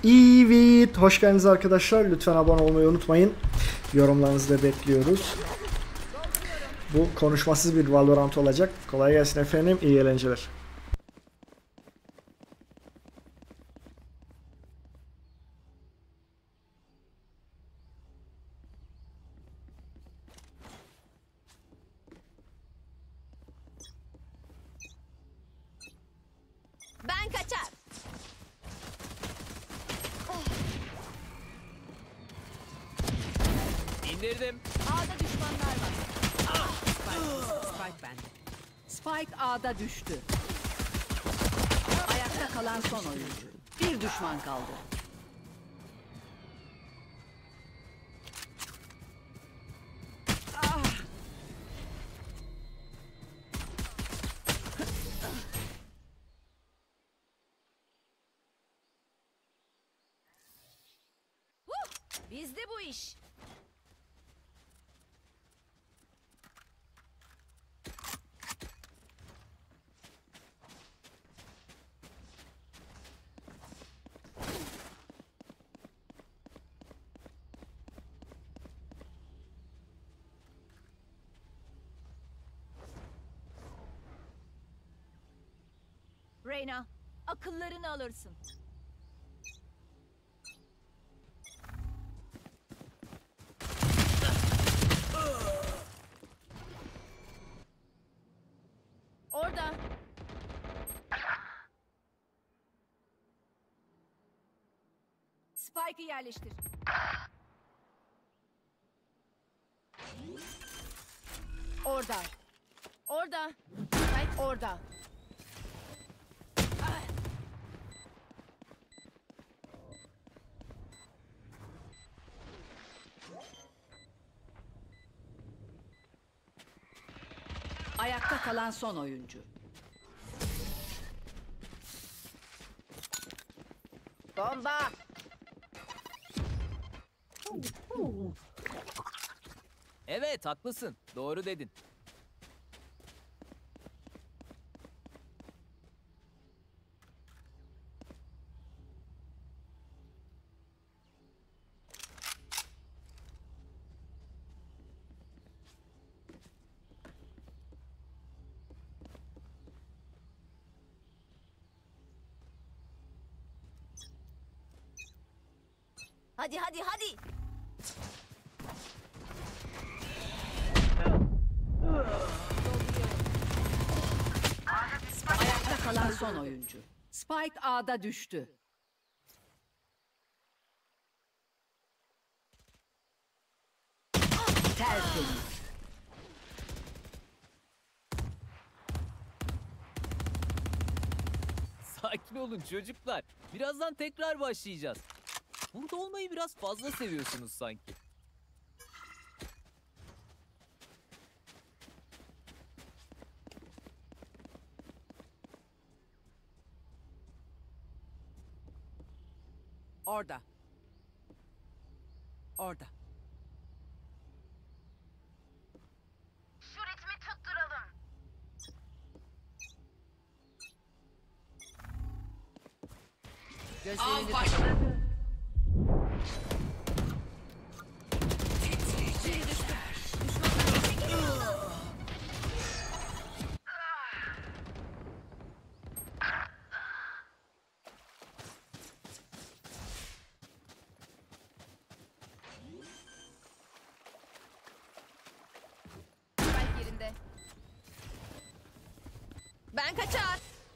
Evet, hoş geldiniz arkadaşlar. Lütfen abone olmayı unutmayın. Yorumlarınızı da bekliyoruz. Bu konuşmasız bir Valorant olacak. Kolay gelsin efendim, iyi eğlenceler. Ben kaçar. İndirdim. A'da düşmanlar var. Spike bende. Spike A'da düştü. Ayakta kalan son oyuncu. Bir düşman kaldı. Bizde bu iş. Reyna, akıllarını alırsın. Orada. Spike'ı yerleştir. Orada. Orada. Spike orada. Ayakta kalan son oyuncu. Bomba. Evet, haklısın. Doğru dedin. Hadi hadi hadi. Ayakta kalan son oyuncu. Spike A'da düştü. Tertemiz. Sakin olun çocuklar. Birazdan tekrar başlayacağız. Burada olmayı biraz fazla seviyorsunuz sanki. Orada. Orada. Şu ritmi tutturalım. Gözlerini kapat. Spike yerinde. Ben kaçar.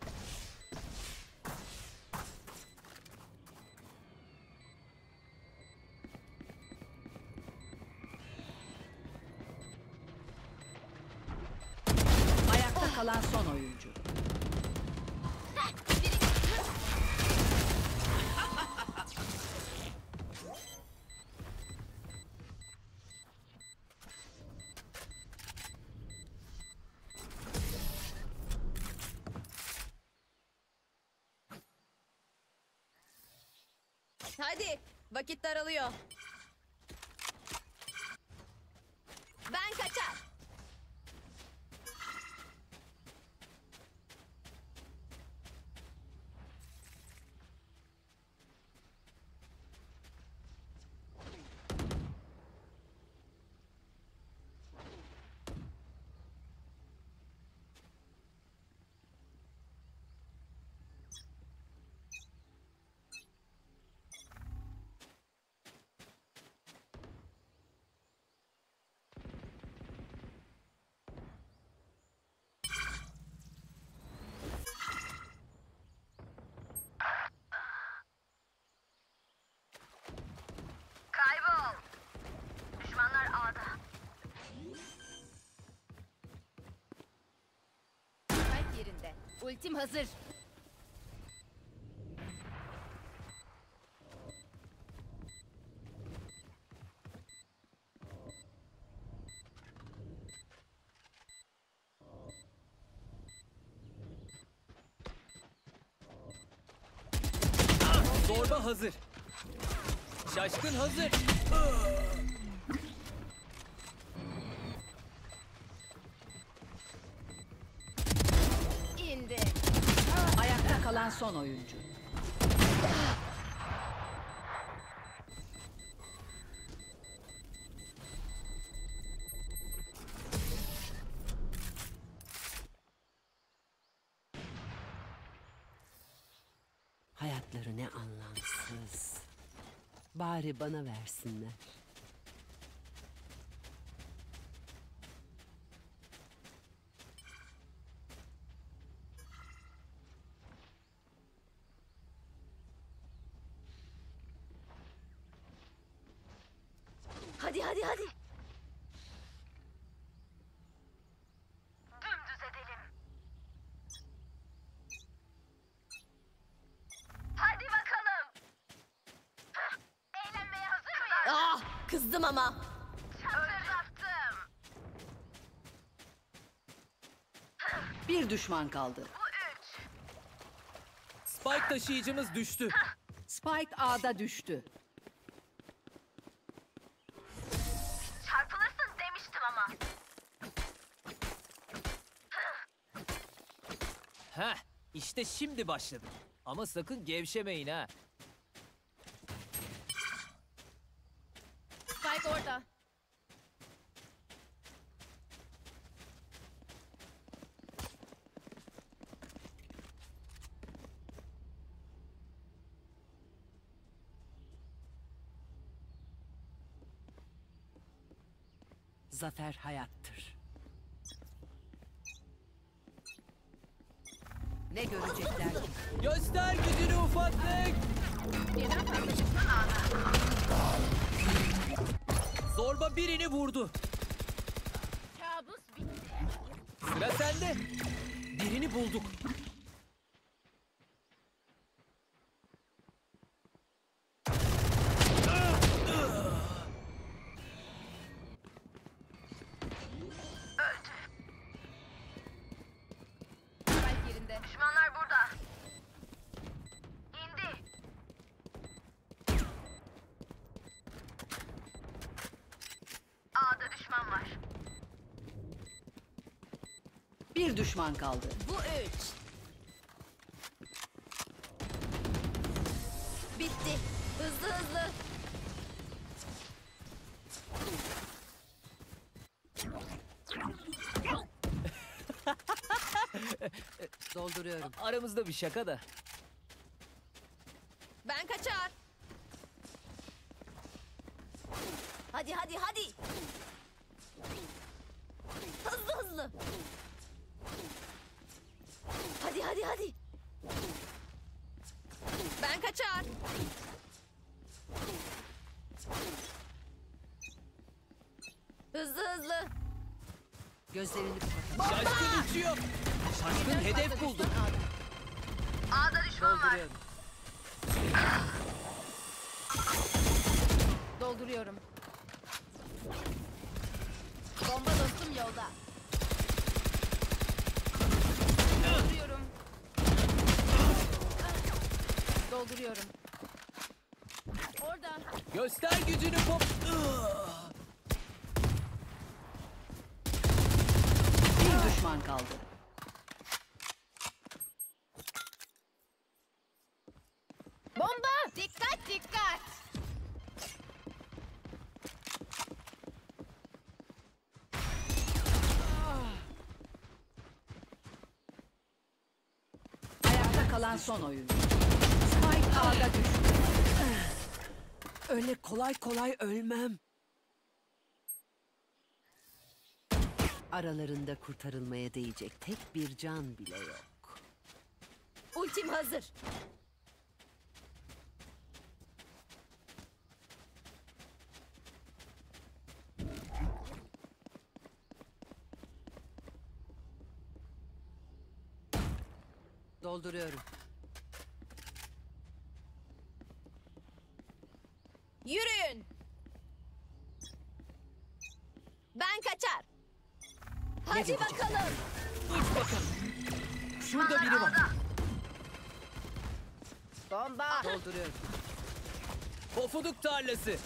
Ayakta kalan son oyuncu. Hadi. Vakit daralıyor. Ben kaçar. Ultim hazır. Zorba hazır. Şaşkın hazır. İndi. Ayakta kalan son oyuncu. Hayatları ne anlamsız. Bari bana versinler. Hadi hadi hadi. Dümdüz edelim. Hadi bakalım. Hah, eğlenmeye hazır mıyız? Ah, kızdım ama. Çatırdattım. Bir düşman kaldı. Bu üç. Spike taşıyıcımız düştü. Spike A'da düştü. Çarpılırsın demiştim ama. Heh, işte şimdi başladı. Ama sakın gevşemeyin ha. Spike orada. Zafer hayattır. Ne görecekler ki? Göster gücünü ufaklık. Birden fazla düşman ağda. Zorba birini vurdu. Kabus bitti. Sıra sende. Birini bulduk. Spike yerinde. Düşmanlar burada. İndi. A'da düşman var. Bir düşman kaldı. Bu üç. Bitti. Hızlı hızlı. Dolduruyorum. Aramızda bir şaka da. Ben kaçar. Hadi hadi hadi. Hızlı hızlı. Hadi hadi hadi. Ben kaçar. Hızlı hızlı. Gözlerini kapat. Şaşkın uçuyor. Şaşkın hedef buldu. A'da düşman var. Dolduruyorum. Dolduruyorum. Bomba dostum yolda. Dolduruyorum. Dolduruyorum. Orada. Göster gücünü pop. Bir düşman kaldı. Bomba! Dikkat dikkat! Ayakta kalan son oyuncu. Spike A'da düştü. Öyle kolay kolay ölmem. Aralarında kurtarılmaya değecek tek bir can bile yok. Ultim hazır. Dolduruyorum. Yürüyün. Ben kaçar. Hadi bakalım. Uç bakalım. Şurada biri var. Bomba. Dolduruyorum. Pofuduk tarlası.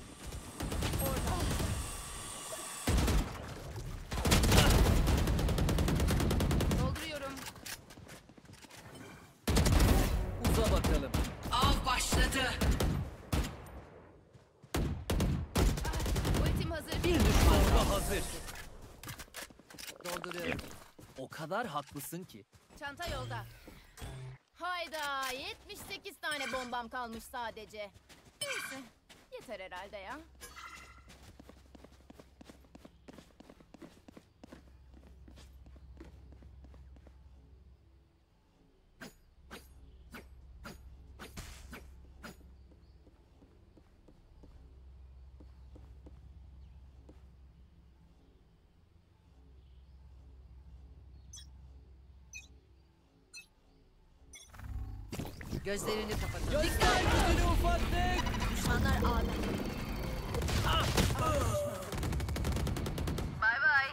Dolduruyorum. Uza bakalım. Av başladı. Ultim hazır. Bir düşman Bomba kaldı. hazır. Dolduruyorum. O kadar haklısın ki. Çanta yolda. Hayda 78 tane bombam kalmış sadece. Neyse yeter herhalde ya. Gözlerini kapatalım. Göster gücünü ufaklık. Düşmanlar ağda. Bay bay.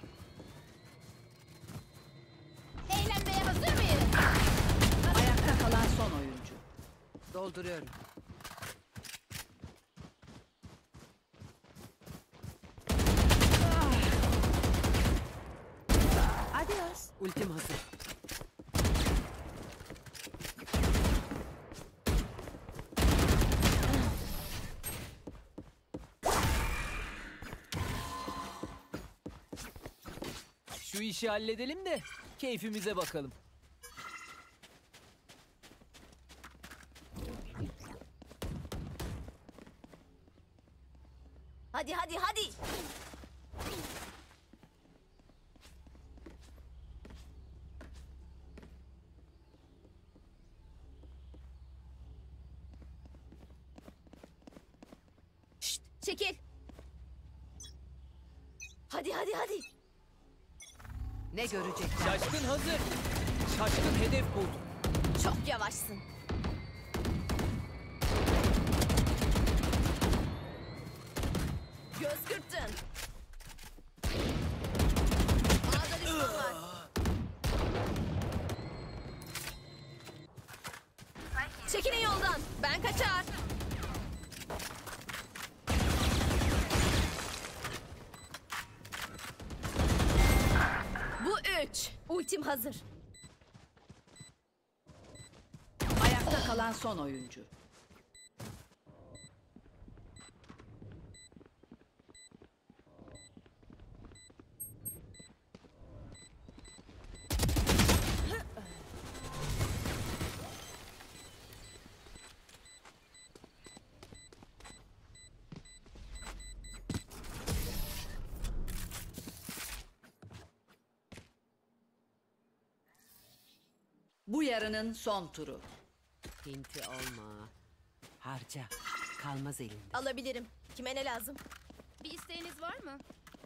Eğlenmeye hazır mıyız? Ayakta kalan son oyuncu. Dolduruyorum. Adios. Ultim hazır. Şu işi halledelim de keyfimize bakalım. Hadi hadi hadi. Şşt, çekil. Hadi hadi hadi. Ne görecekler? Şaşkın hazır. Şaşkın hedef buldu. Çok yavaşsın. Göz kırptın. Ağda düşman var. Çekilin yoldan. Ben kaçar. Bu 3. Ultim hazır. Ayakta kalan son oyuncu. Bu yarının son turu. Pinti olma. Harca. Kalmaz elinde. Alabilirim. Kime ne lazım? Bir isteğiniz var mı?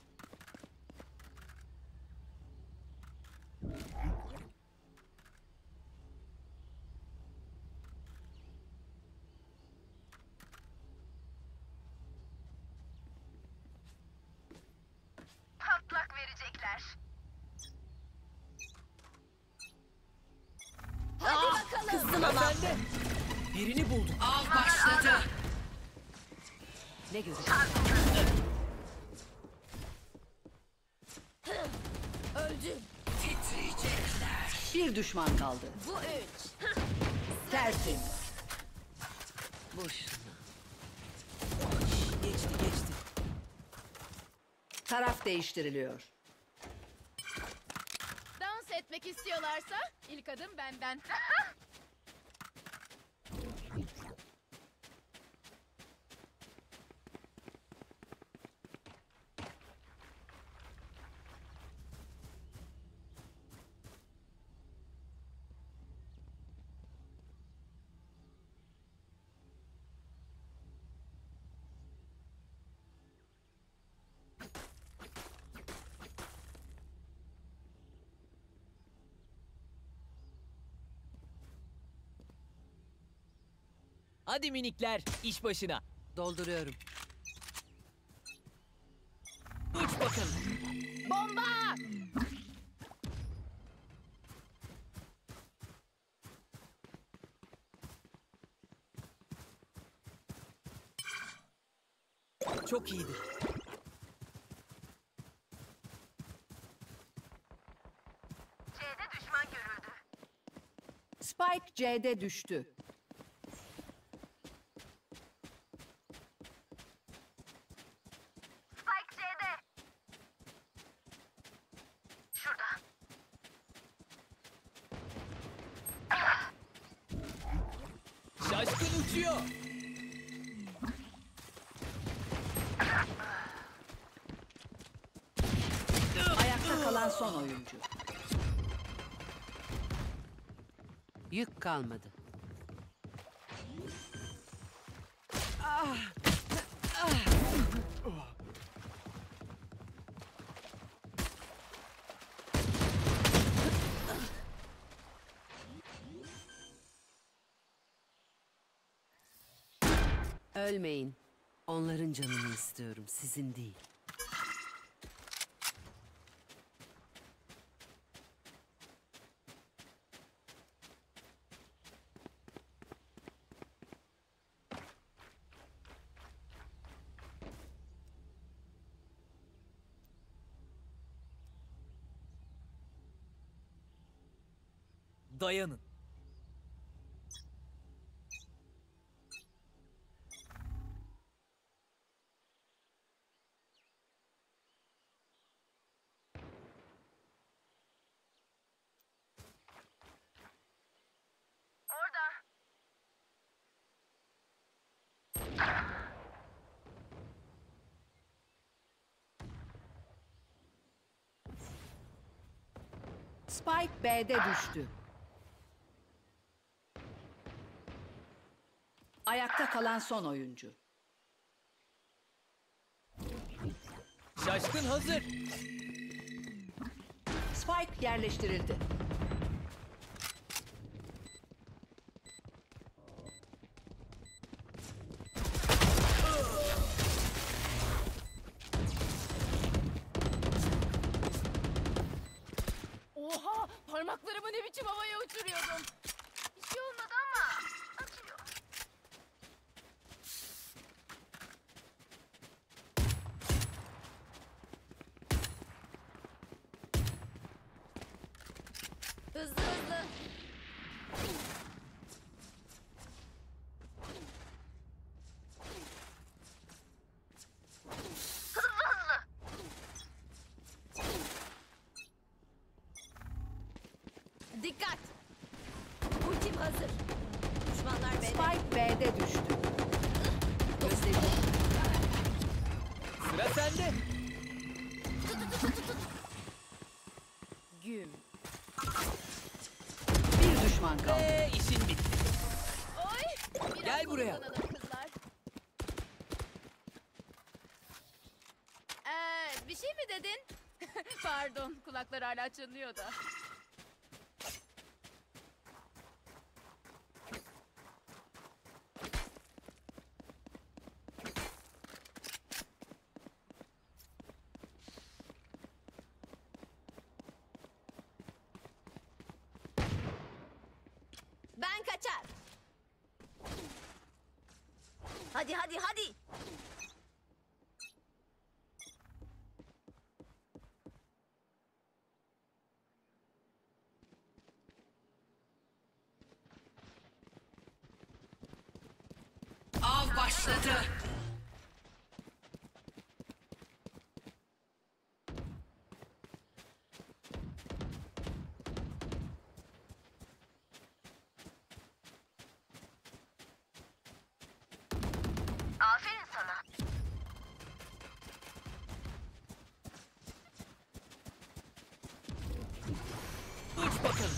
Patlak verecekler. Hadi bakalım. Kızdım ama. Bende. Birini buldum. Av başladı. Ne görecekler? Öldü. Bir düşman kaldı. Bu 3. Tertemiz. Boşuna. Geçti geçti. Taraf değiştiriliyor. Dans etmek istiyorlarsa ilk adım benden. Hadi minikler, iş başına. Dolduruyorum. Uç bakalım. Bomba! Çok iyiydi. C'de düşman görüldü. Spike C'de düştü. Spike C'de. Şurada. Şaşkın uçuyor. Ayakta kalan son oyuncu. Yük kalmadı. Ölmeyin. Onların canını istiyorum, sizin değil. Dayanın. Orada. Spike B'de düştü. Ayakta kalan son oyuncu. Şaşkın hazır. Spike yerleştirildi. Oha! Parmaklarımı ne biçim havaya uçuruyordum. Bir şey olmadı ama acıyor. Hızlı hızlı. Dikkat! Ultim hazır. Düşmanlar beni. Spike B'de düştü. Gözlerini Sıra sende. Güm. bir düşman kaldı. Ve işin bitti. Oy! Biraz Gel buraya. soluklanalım kızlar. Bir şey mi dedin? Pardon, kulaklar hala çınlıyor da. Ben kaçar. Hadi hadi hadi. Av başladı. Aferin sana. Uç bakalım.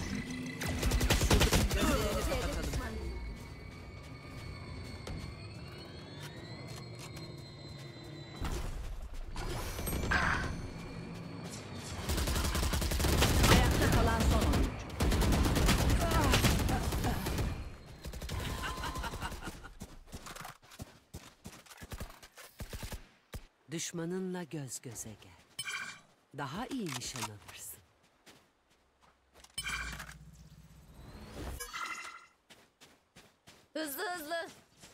Düşmanınla göz göze gel. Daha iyi nişan alırsın. Hızlı hızlı.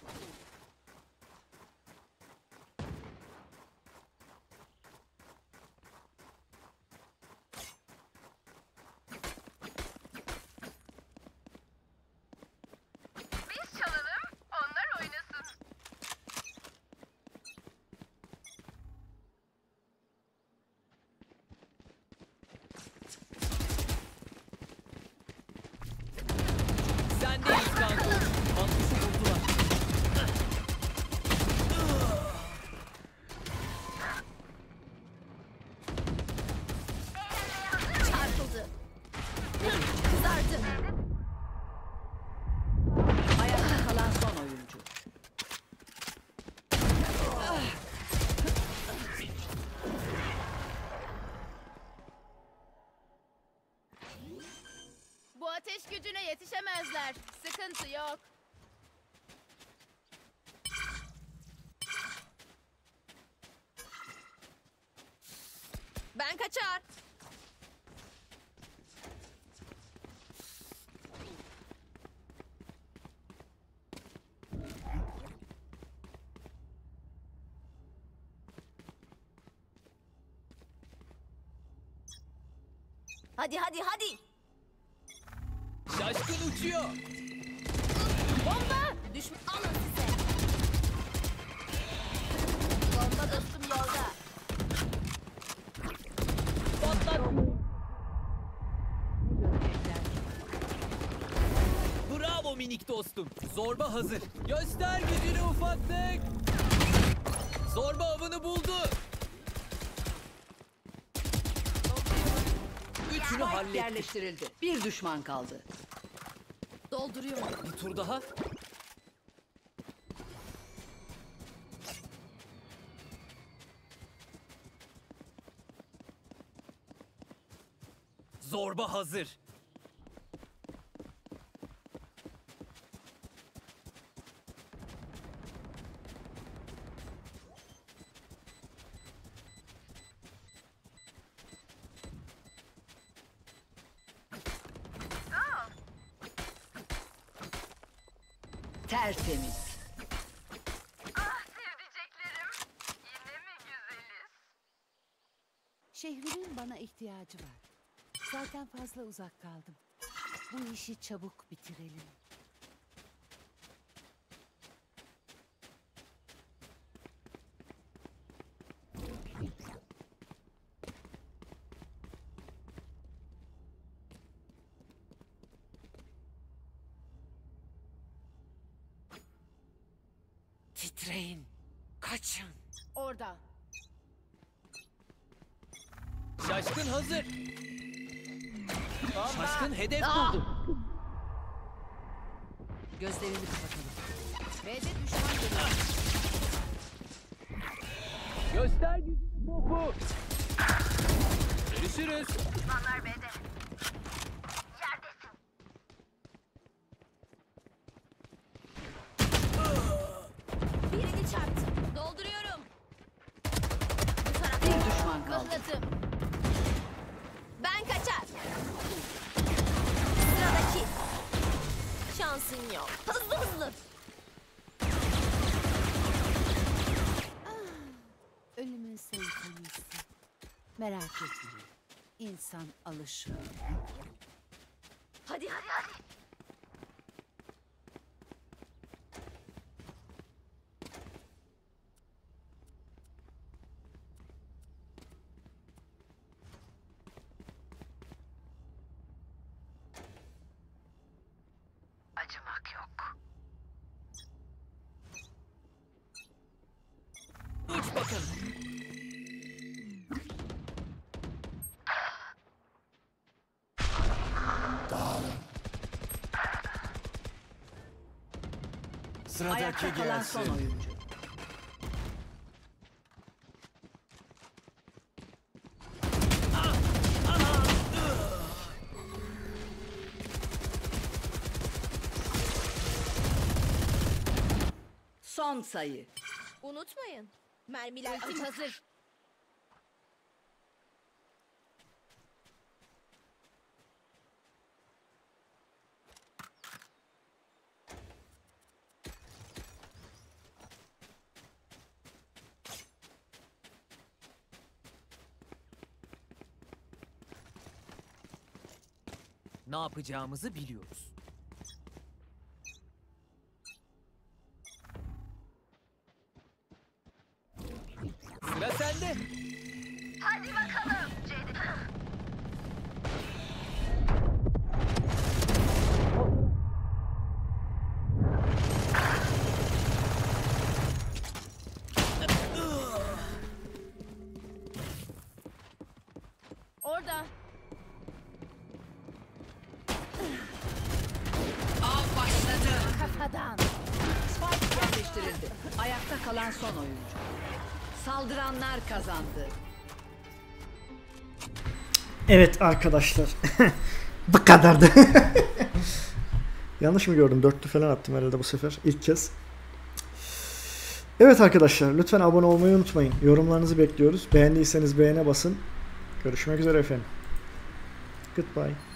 Biz çalalım, onlar oynasın. Sendeyiz kanka. Mantısı buldular. Çarpıldı. Kızardı. Ayakta kalan son oyuncu. Bu ateş gücüne yetişemezler. Sıkıntı yok. Ben kaçar. Hadi hadi hadi. Şaşkın uçuyor. Bomba! Düşman alın size. Bomba dostum yolda. Patlat. Bravo minik dostum. Zorba hazır. Göster gücünü ufaklık. Zorba avını buldu. Üçünü Spike hallettik. yerleştirildi. Bir düşman kaldı. Dolduruyorum. Bir tur daha. Zorba hazır. Tertemiz. Ah sevdiceklerim. Yine mi güzeliz? Şehrimin bana ihtiyacı var. Zaten fazla uzak kaldım. Bu işi çabuk bitirelim. Titreyin. Kaçın. Orada. Şaşkın hazır. Şaşkın hedef buldu. Gözlerini kapatalım. B'de düşman görüyor. Göster gücünü popu. Görüşürüz. Düşmanlar B'de. Yerdesin. Birini çarptı. Dolduruyorum. Bu taraf. Bir düşman kaldı. Mıhladım. Ben kaçar. Sıradaki. Şansın yok. Hızlı hızlı. Ölümün senfonisi. Merak etmeyin. İnsan alışır. Hadi hadi hadi. Acımak yok. Uç bakalım. Ayakta kalan son oyuncu. Son sayı. Unutmayın. Mermiler hazır. Ne yapacağımızı biliyoruz. Sıra sende. Hadi bakalım Cedi. Orada. Av başladı. Kafadan. Spike yerleştirildi. Ayakta kalan son oyuncu. Saldıranlar kazandı. Evet arkadaşlar. Bu kadardı. Yanlış mı gördüm? 4'lü falan attım herhalde bu sefer. İlk kez. Evet arkadaşlar, lütfen abone olmayı unutmayın. Yorumlarınızı bekliyoruz. Beğendiyseniz beğene basın. Görüşmek üzere efendim. Goodbye.